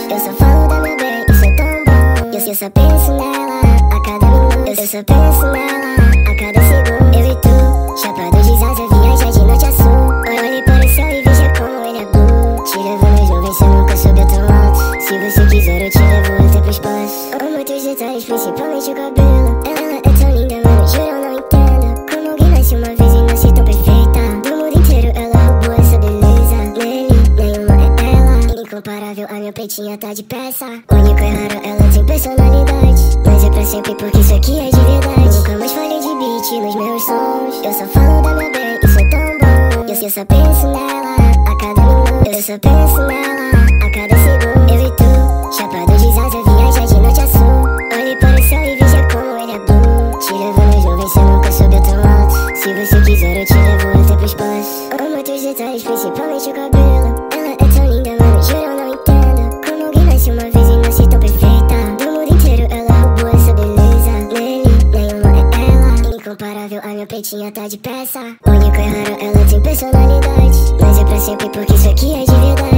Eu só falo da minha bem, isso é tão bom. Eu só penso nela a cada minuto. Eu só penso nela a cada segundo. Eu e tu, chapado de asa, viaja de norte a sul. Olhe para o céu e veja como ele é blue. Te levo nas nuvens, você nunca subiu tão alto. Se você quiser eu te levo até pro espaço. Amo teus detalhes, principalmente o cabelo. Ela é tão linda, mano, juro eu não entendo. Como alguém nasce uma vez e nasce tão perfeita. Do mundo inteiro ela roubou essa beleza. Nele, nenhuma é ela. Incomparável, a minha pretinha tá de peça. Único e raro, ela tem personalidade. Mas é pra sempre porque isso aqui é de verdade. Nunca mais falei de beat nos meus sons. Eu só falo da minha bem, isso é tão bom. Eu só penso nela a cada minuto. Eu só penso nela a cada segundo. Eu e tu, chapado de asa, viaja de norte a sul. Olhe para o céu e veja como ele é blue. Te levo nas nuvens, você nunca subiu tão alto. Se você quiser eu te levo até pro espaço. Amo teus detalhes, principalmente o cabelo. Ela é tão linda, mano, juro eu não entendo. Como alguém nasce uma vez e nasce tão perfeita. Do mundo inteiro ela roubou essa beleza. Nele, nenhuma é ela. Incomparável, a minha pretinha tá de peça. Único e raro, ela tem personalidade. Mas é pra sempre porque isso aqui é de verdade.